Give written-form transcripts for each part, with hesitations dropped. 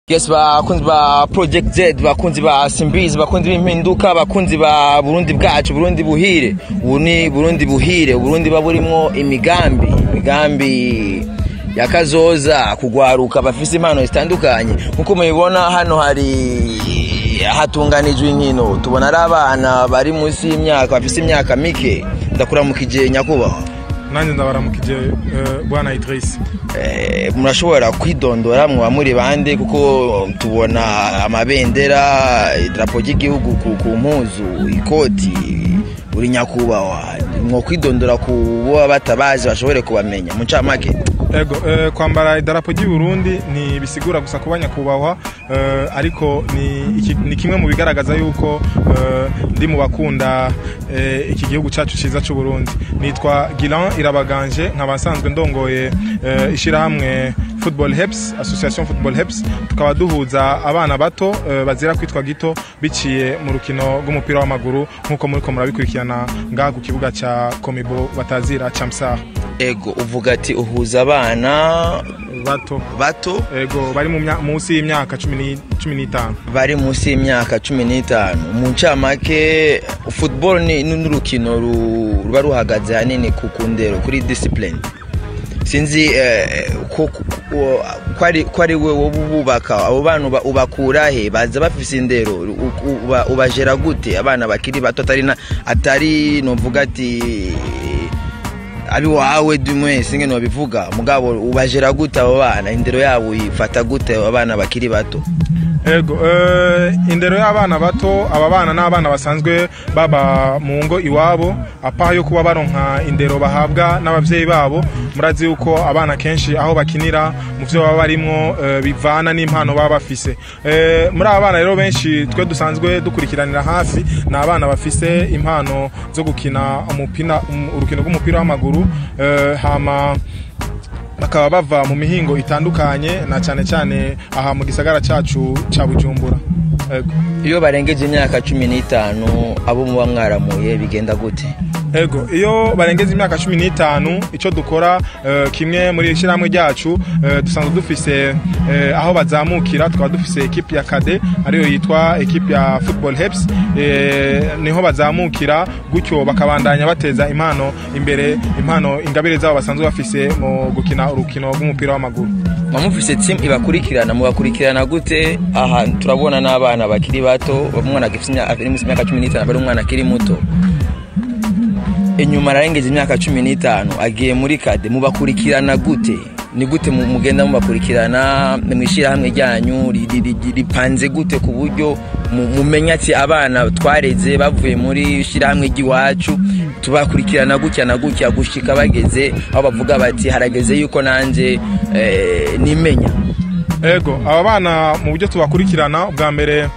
Yes, bakunzi ba Project Z, bakunzi ba Simbizi, bakunzi b'impinduka, bakunzi ba Burundi bwacu, Burundi buhire. Uni Burundi buhire, Burundi baburimwo imigambi yakazoza kugwaruka bafise impano zitandukanye. Nkuko mubibona hano hari hatunganijwe inkino, tubona ari abana bari munsi y'imyaka, bafise imyaka mike. Ndakuramukije nyakubahwa. Nanjye ndabaramukije bwana Idris. Murashobora kwidondora mwa muri bande kuko tubona amabendera, idrapo ry'igihugu ku mpuzu, ikoti, uri nyakubahwa. Mwo kwidondora kubo batabazi bashobore kubamenya mu ncamake. Ego kwambara idrapo ry'u Burundi ni bisigura gusa kuba nyakubahwa, ariko ni kimwe mu bigaragaza yuko ndi mu bakunda iki gihugu cyacu ciza cy'u Burundi. Nitwa Gilan Irabaganje, nkabasanzwe ndongoye ishirahamwe Football Helps, Association Football Helps. Tukaba duhuza abana bato bazira kwitwa gito biciye mu rukino rw'umupira w'amaguru nkuko muriko murabikurikirana ngaha ku kibuga ca Komibo batazira Chamsa. Ego uvuga ati uhuza abana bato ego bari munsi y'imyaka 15 bari munsi y'imyaka 15 mu ncamake. Football ni n'urukino ruba ruhagaze hanini ku kundero kuri discipline. Sinzi kwari we wobubaka abo bana ubakura he, baza bafise indero, ubajera gute abana bakiri bato atari novuga ati abi wawe dumwe singe no bivuga mugabo ubajera gute abo bana, indero yabo yifata gute abo bana bakiri bato? Ego indero y'abana bato, aba bana n'abana basanzwe baba mu ngo iwabo, apa yo kuba baronka indero bahabwa n'abavyeyi babo. Murazi yuko abana kenshi aho bakinira mu vyo baba barimo bivana n'impano baba bafise. Muri aba bana rero benshi twe dusanzwe dukurikiranira hafi na abana bafise impano zo gukina urukino rw'umupira w'amaguru, hama bakaba bava mu mihingo itandukanye na cyane aha mu gisagara cyacu ca Bujumbura. Iyo barengeje imyaka 15 abo muba mwaramuye bigenda gute? Ego iyo barengeje imyaka 15 ico dukora kimwe muri ishiramwe ryacu, dusanzwe dufise aho bazamukira. Tukaba dufise equipe ya KD ariyo yitwa equipe ya Football Helps, niho bazamukira gutyo bakabandanya bateza impano imbere, impano ingabire zabo basanzwe bafise mu gukina urukino rw'umupira w'amaguru. Mamufise team ibakurikirana gute? Aha turabona n'abana bakiri bato, umwana agifite imyaka 15 bari umwana akiri muto. Inyuma rarengeje imyaka 15 agiye muri KD, mubakurikirana gute? Ni gute mugenda mubakurikirana mwishira hamwe ryanyu ripanze gute ku buryo mumenya ati abana twareze bavuye muri shira hamwe giwacu tubakurikirana gutya na gutya gushika bageze aho bavuga bati harageze yuko nanje nimenya? Ego aba bana mu buryo tubakurikirana bwa mbere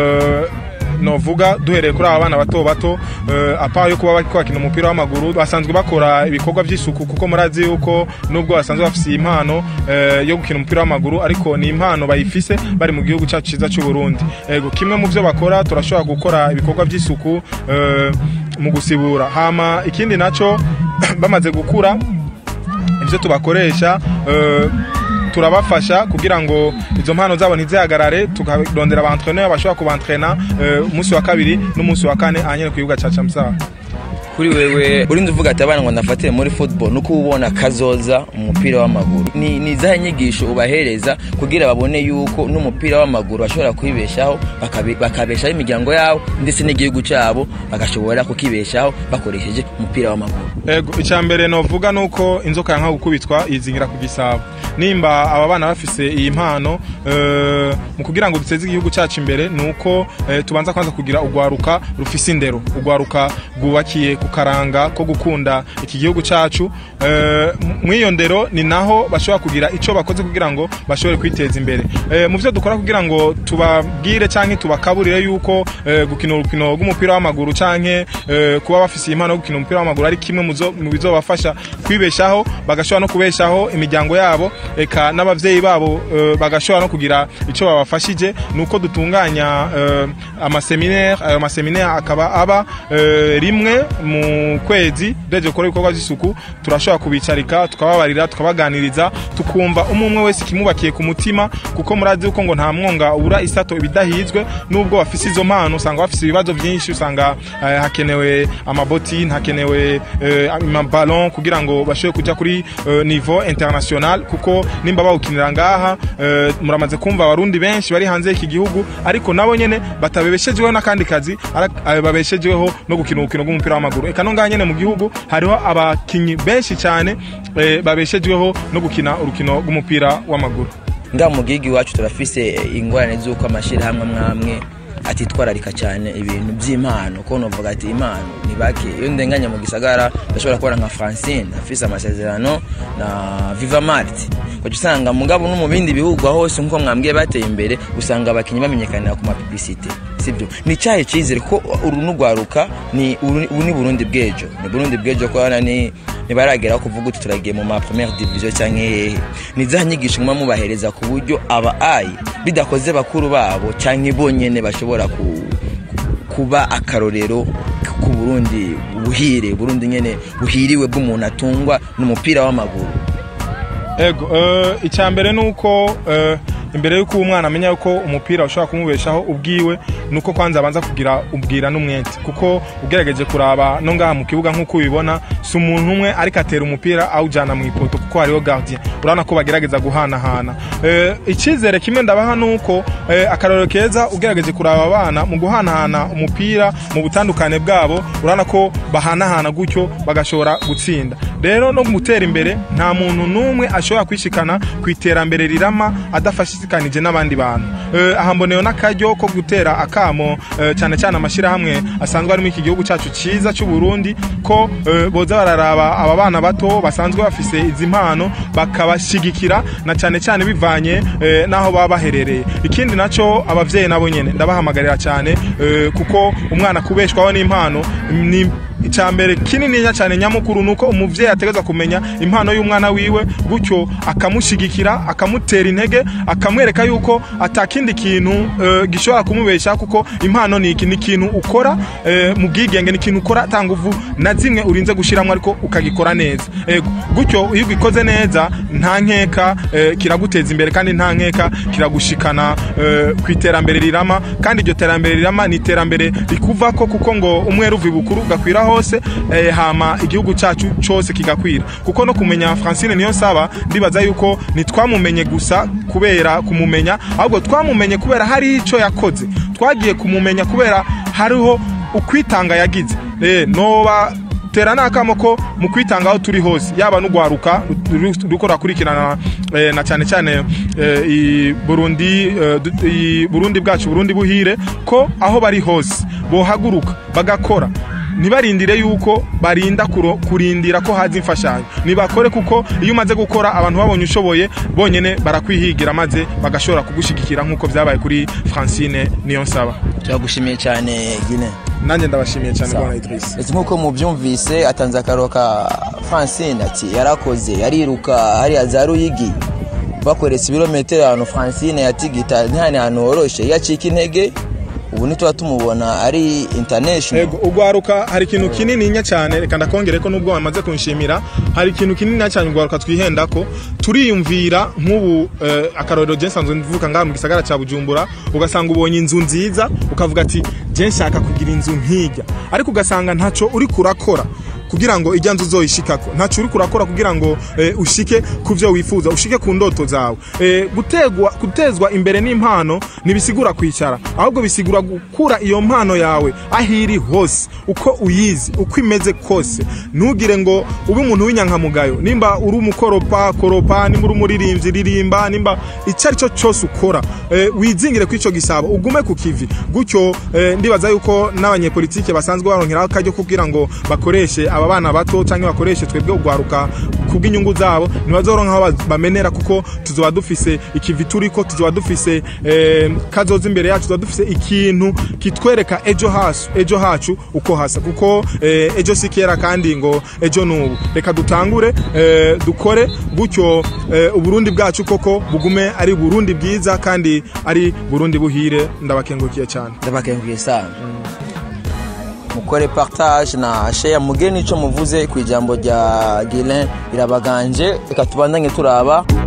novuga duhereye kuri aba bana bato apa yo kuba bakina umupira w'amaguru, basanzwe bakora ibikorwa by'isuku kuko murazi yuko nubwo basanzwe bafise impano yo gukina umupira w'amaguru, ariko ni impano bayifise bari mu gihugu cyacu ciza cy'u Burundi. Ego kimwe mu byo bakora turashobora gukora ibikorwa by'isuku mu gusibura, hama ikindi naco bamaze gukura ivyo tubakoresha turabafasha kugira ngo izo mpano zabo ntizihagarare, tukarondera aba entraîneurs bashobora kubantrena umunsi wa kabiri n'umunsi wa kane ahanyene ku kibuga ca Chamsa. Kuri wewe urinze uvuga ati abana ngo ndafatire muri football nuko ubona kazoza umupira w'amaguru, ni zahe nyigisho ubahereza kugira babone yuko n'umupira w'amaguru bashobora kwibeshaho bakabeshaho imiryango yabo ndetse n'igihugu cyabo bagashobora kukibeshaho bakoresheje umupira w'amaguru? Ego icambere novuga nuko inzoka yanka gukubitwa izingira ku gisabo. Nimba aba bana bafise iyi mpano mu kugira ngo duteze igihugu cyacu imbere, nuko tubanza kwanza kugira ugwaruka rufise indero, ugwaruka gubakiye kukaranga ko gukunda iki gihugu cyacu. Mwiyo ndero ni naho bashobora kugira ico bakoze kugira ngo bashobore kwiteza imbere. Mu byo dukora kugira ngo tubabwire canke tubakaburire yuko gukina urukino rw'umupira w'amaguru canke kuba bafise impano yo gukina umupira w'amaguru ari kimwe mu bizobafasha kwibeshaho, bagashobora no kubeshaho imiryango yabo, eka n'abavyeyi babo bagashobora no kugira ico babafashije. Nuko dutunganya amaseminaire, ayo maseminaire akaba aba rimwe mu mu kwezi deje gukora ibikorwa by'isuku turashobora kubicarika tukababarira tukabaganiriza tukumva umwe wese kimubakiye ku mutima kuko murazi uko ngo nta mwonga ubura isato ibidahizwe nubwo bafise izo mpano usanga bafise ibibazo byinshi usanga hakenewe amabotine hakenewe amaballon kugira ngo bashobore kujya kuri niveau international kuko nimba bawukinira ngaha muramaze kumva abarundi benshi bari hanze y'iki gihugu ariko nabo nyene batabebeshejweho nakandi kazi babeshejweho no gukina urukino rw'umupira w'amaguru eka no ngaha nyene mu gihugu hariho abakinyi benshi cyane babeshejweho no gukina urukino rw'umupira w'amaguru. Nga mu gigi wacu turafise ingorane z'uko amashirahamwe mwamwe atitwararika cyane ibintu by'impano ko novuga ati impano ni bake iyo ndenganya mu gisagara ndashobora kubona nka Francine afise amasezerano na Viva Mart ko usanga mugabo no mu bindi bihugu hose nko mwambwiye bateye imbere usanga abakinyi bamenyekanira ku ma publicité sibyo ni cyahe cyizere ko urunugwaruka ni Burundi bwejo ni Burundi bwejo ko ana ni baragera kuvuga uti turagiye mu ma première division cyangwa ni zanyigisho mwa mubahereza ku buryo aba ai bidakoze bakuru babo cyangwa bonyene bashobora kuba akarorero ku Burundi Burundi nyene buhiriwe bw'umuntu atungwa n'umupira w'amaguru. Ego icyambere nuko imbere yuko umwana amenya yuko umupira ushobora kumubeshaho ubwiwe nuko kwanza abanza kugira ubwira n'umwete kuko ugerageje kuraba no ngaha mu kibuga nkuko ubibona si umuntu umwe ariko atera umupira awujana mu ipoto kuko hariho gardien urana ko bagerageza guhanahana ikizere kimwe ndabaha nuko akarorero keza ugerageje kuraba abana mu guhanahana umupira mu butandukane bwabo urana ko bahanahana gutyo bagashobora gutsinda rero no gutera imbere nta muntu numwe ashobora kwishikana kwiterambere rirama adafashikanije n'abandi bantu ahamboneo nakaryo ko gutera akamo cyane cyane amashira hamwe asanzwe ari mu iki gihugu cyacu ciza cy'u Burundi ko boza bararaba aba bana bato basanzwe bafise izimpano bakabashigikira na cyane cyane bivanye naho baba baherereye ikindi naco abavyeyi nabo nyene ndabahamagarira cyane kuko umwana kubeshwaho n'impano ni icyambere kinini cyane nyamukuru nuko umuvyeyi ategeza kumenya impano y'umwana wiwe gutyo akamushigikira akamutera intege akamwereka yuko atakindi kintu gishobora kumubesha kuko impano ni ikintu ukora mu bwigenge ni ikintu ukora tanguvu na zimwe urinze gushiramwe ariko ukagikora neza gutyo iyo ugikoze neza nta nkeka kiraguteza imbere kandi nta nkeka kiragushikana kwiterambere rirama kandi iryo terambere rirama ni terambere rikuvako kuko ngo umwe ruvi bukuru gakwira hose hama igihugu cyacu cyose kigakwira kuko no kumenya Francine niyo saba ndibaza yuko nitwamumenye gusa kubera kumumenya ahubwo twamumenye kubera hari ico yakoze twagiye kumumenya kubera hariho ukwitanga yagize noba terana akamoko mu kwitanga aho turi hose yaba n'ugwaruka rukora kurikirana na cyane cyane Burundi bwacu Burundi buhire ko aho bari hose bohaguruka bagakora nibarindire yuko barinda kurindira ko hazi imfashanyo nibakore kuko iyo umaze gukora abantu babonye ushoboye bonyene barakwihigira maze bagashobora kugushigikira nkuko byabaye kuri Francine niyo nsaba turagushimiye cyane Gine nanjye ndabashimiye cyane bwana Idris ese nkuko mubyumvise atanze akaroka Francine ati yarakoze yariruka hari azaruyigi bakoretse ibirometero hano Francine yatigita ntihane hano horoshe yacika intege ubu nitwa tumubona ari international ugwaruka hari ikintu kinini nya cyane reka ndakongere ko nubwo bamaze kunshimira hari ikintu kinini cyane ugwaruka twihenda ko turiyumvira nk'ubu akarorero jensanzwe mvuka ngaha mu gisagara cya Bujumbura ugasanga ubonye inzu nziza ukavuga ati je nshaka kugira inzu nkijya ariko ugasanga ntaco uri kurakora kugira ngo ijya nzu zoyishikako ntacu uri kurakora kugira ngo ushike kuvyo wifuza ushike ku ndoto zawe gutezwa imbere n'impano nibisigura kwicara ahubwo bisigura gukura iyo mpano yawe ahiri hose uko uyizi uko imeze kose ntugire ngo ube umuntu w'inyankamugayo nimba uri umukoropa nimba uri umuririmbyi ririmba nimba icari cyo cyose ukora wizingire kw'ico gisabo ugume ku kivi gutyo ndibaza yuko n'abanyepolitike basanzwe baronkera akajyo kugira ngo bakoreshe aba bana bato cyangwa bakoreshe twebwe ugwaruka kubw'inyungu zabo nibazoronka aho bamenera kuko tuzoba dufise ikivi turiko tuzoba dufise kazoza imbere yacu tuzoba dufise ikintu kitwereka ejo hacu uko hasa kuko ejo sikera kandi ngo ejo nubu reka dutangure dukore gutyo uburundi bwacu koko bugume ari Burundi bwiza kandi ari Burundi buhire ndabakengukiye cyane ndabakengukiye sana mukore partage na share mugeni ico muvuze ku ijambo rya Guilain Irabaganje, reka tubandanye turaba